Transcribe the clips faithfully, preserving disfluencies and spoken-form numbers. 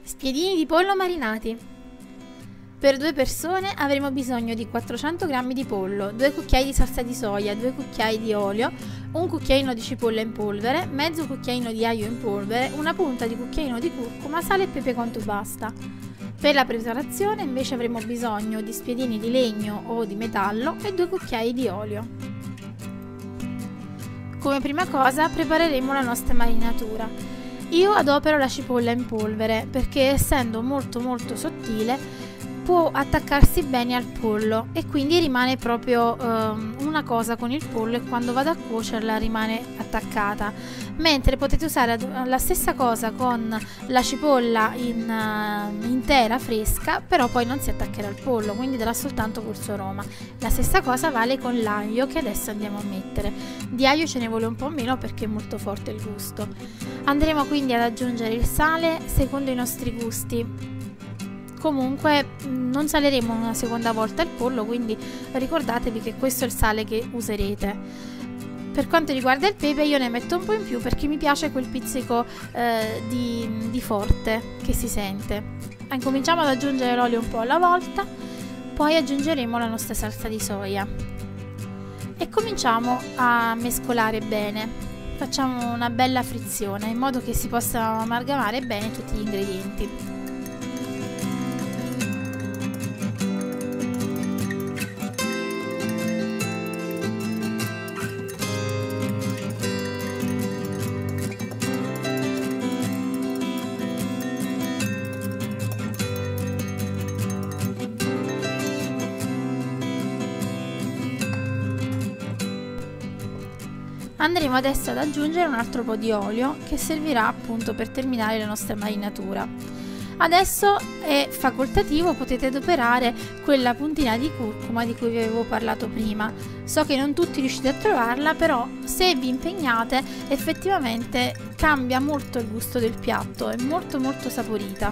Spiedini di pollo marinati. Per due persone avremo bisogno di quattrocento grammi di pollo, due cucchiai di salsa di soia, due cucchiai di olio, un cucchiaino di cipolla in polvere, mezzo cucchiaino di aglio in polvere, una punta di cucchiaino di curcuma, sale e pepe quanto basta. Per la preparazione invece avremo bisogno di spiedini di legno o di metallo e due cucchiai di olio. Come prima cosa prepareremo la nostra marinatura. Io adopero la cipolla in polvere perché, essendo molto molto sottile, può attaccarsi bene al pollo e quindi rimane proprio um, una cosa con il pollo, e quando vado a cuocerla rimane attaccata, mentre potete usare la stessa cosa con la cipolla in, uh, intera fresca, però poi non si attaccherà al pollo, quindi darà soltanto quel suo aroma. La stessa cosa vale con l'aglio, che adesso andiamo a mettere. Di aglio ce ne vuole un po' meno perché è molto forte il gusto. Andremo quindi ad aggiungere il sale secondo i nostri gusti. Comunque non saleremo una seconda volta il pollo, quindi ricordatevi che questo è il sale che userete. Per quanto riguarda il pepe, io ne metto un po' in più perché mi piace quel pizzico eh, di, di forte che si sente. Incominciamo ad aggiungere l'olio un po' alla volta, poi aggiungeremo la nostra salsa di soia e cominciamo a mescolare bene. Facciamo una bella frizione in modo che si possano amalgamare bene tutti gli ingredienti. Andremo adesso ad aggiungere un altro po' di olio che servirà appunto per terminare la nostra marinatura. Adesso è facoltativo, potete adoperare quella puntina di curcuma di cui vi avevo parlato prima. So che non tutti riuscite a trovarla, però se vi impegnate effettivamente cambia molto il gusto del piatto, è molto molto saporita.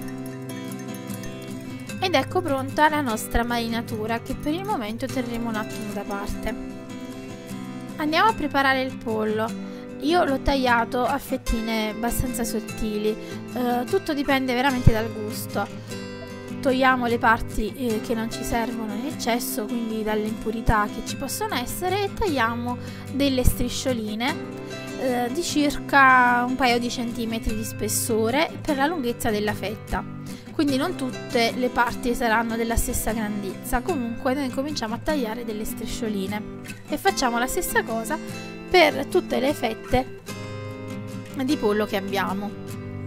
Ed ecco pronta la nostra marinatura, che per il momento terremo un attimo da parte. Andiamo a preparare il pollo. Io l'ho tagliato a fettine abbastanza sottili, eh, tutto dipende veramente dal gusto. Togliamo le parti eh, che non ci servono in eccesso, quindi dalle impurità che ci possono essere, e tagliamo delle striscioline eh, di circa un paio di centimetri di spessore per la lunghezza della fetta. Quindi non tutte le parti saranno della stessa grandezza, comunque noi cominciamo a tagliare delle striscioline e facciamo la stessa cosa per tutte le fette di pollo che abbiamo.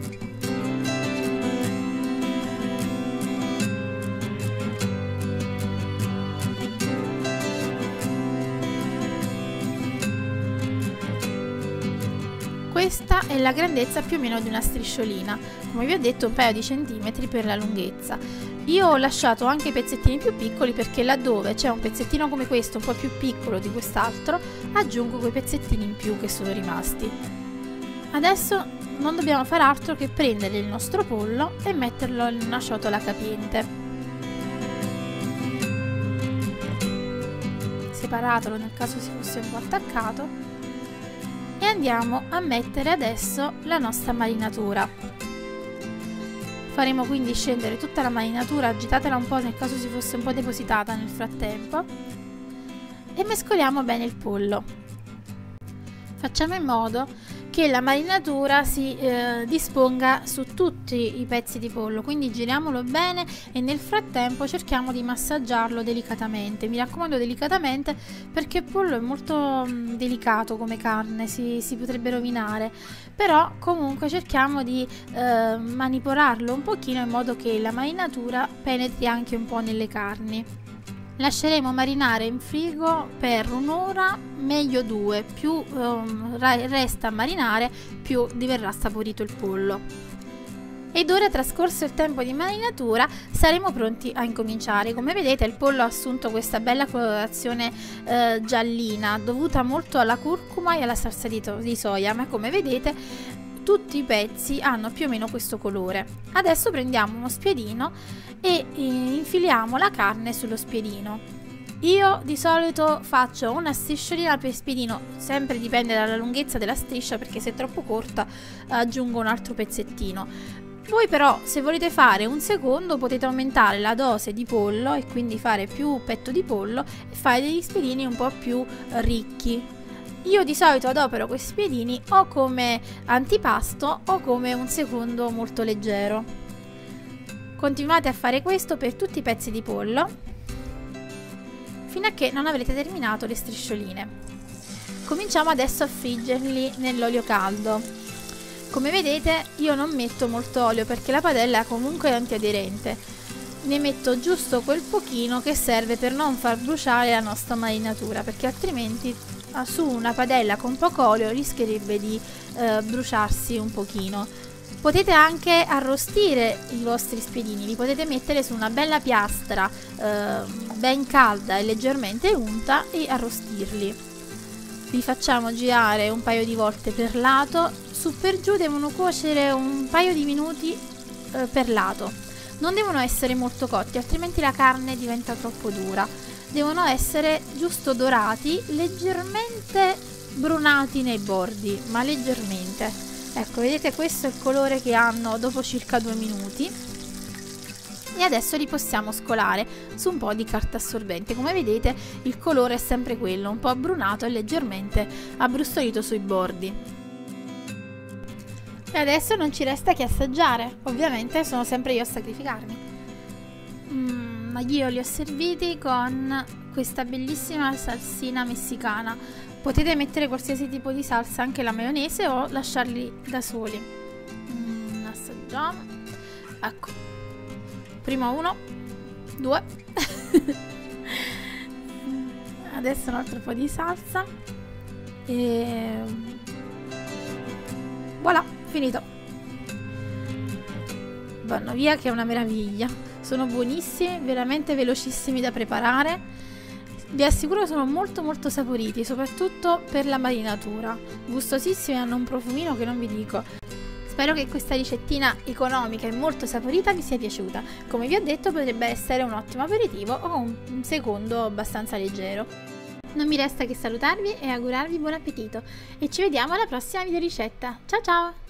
Questa è la grandezza più o meno di una strisciolina, come vi ho detto un paio di centimetri per la lunghezza. Io ho lasciato anche i pezzettini più piccoli perché laddove c'è un pezzettino come questo un po' più piccolo di quest'altro, aggiungo quei pezzettini in più che sono rimasti. Adesso non dobbiamo fare altro che prendere il nostro pollo e metterlo in una ciotola capiente. Separatelo nel caso si fosse un po' attaccato. E andiamo a mettere adesso la nostra marinatura. Faremo quindi scendere tutta la marinatura, agitatela un po' nel caso si fosse un po' depositata nel frattempo, e mescoliamo bene il pollo. Facciamo in modo che la marinatura si eh, disponga su tutti i pezzi di pollo, quindi giriamolo bene e nel frattempo cerchiamo di massaggiarlo delicatamente. Mi raccomando delicatamente perché il pollo è molto mh, delicato come carne, si, si potrebbe rovinare, però comunque cerchiamo di eh, manipolarlo un pochino in modo che la marinatura penetri anche un po' nelle carni. Lasceremo marinare in frigo per un'ora, meglio due, più um, resta a marinare più diverrà saporito il pollo. Ed ora, trascorso il tempo di marinatura, saremo pronti a incominciare. Come vedete il pollo ha assunto questa bella colorazione eh, giallina, dovuta molto alla curcuma e alla salsa di, di soia, ma come vedete tutti i pezzi hanno più o meno questo colore. Adesso prendiamo uno spiedino e infiliamo la carne sullo spiedino. Io di solito faccio una strisciolina per spiedino, sempre dipende dalla lunghezza della striscia, perché se è troppo corta aggiungo un altro pezzettino. Voi però, se volete fare un secondo, potete aumentare la dose di pollo e quindi fare più petto di pollo e fare degli spiedini un po' più ricchi. Io di solito adopero questi spiedini o come antipasto o come un secondo molto leggero. Continuate a fare questo per tutti i pezzi di pollo fino a che non avrete terminato le striscioline. Cominciamo adesso a friggerli nell'olio caldo. Come vedete io non metto molto olio perché la padella comunque è antiaderente. Ne metto giusto quel pochino che serve per non far bruciare la nostra marinatura, perché altrimenti su una padella con poco olio rischierebbe di eh, bruciarsi un pochino. Potete anche arrostire i vostri spiedini, li potete mettere su una bella piastra eh, ben calda e leggermente unta e arrostirli. Li facciamo girare un paio di volte per lato. Su per giù devono cuocere un paio di minuti eh, per lato. Non devono essere molto cotti, altrimenti la carne diventa troppo dura. Devono essere giusto dorati, leggermente brunati nei bordi, ma leggermente. Ecco, vedete, questo è il colore che hanno dopo circa due minuti. E adesso li possiamo scolare su un po' di carta assorbente. Come vedete il colore è sempre quello, un po' abbrunato e leggermente abbrustolito sui bordi. E adesso non ci resta che assaggiare. Ovviamente sono sempre io a sacrificarmi. Mm, io li ho serviti con questa bellissima salsina messicana. Potete mettere qualsiasi tipo di salsa, anche la maionese, o lasciarli da soli. Mm, assaggiamo. Ecco. Prima uno, due. Adesso un altro po' di salsa. E voilà. Finito. Vanno via che è una meraviglia. Sono buonissimi, veramente velocissimi da preparare. Vi assicuro sono molto molto saporiti, soprattutto per la marinatura. Gustosissimi, hanno un profumino che non vi dico. Spero che questa ricettina economica e molto saporita vi sia piaciuta. Come vi ho detto, potrebbe essere un ottimo aperitivo o un secondo abbastanza leggero. Non mi resta che salutarvi e augurarvi buon appetito e ci vediamo alla prossima video ricetta. Ciao ciao!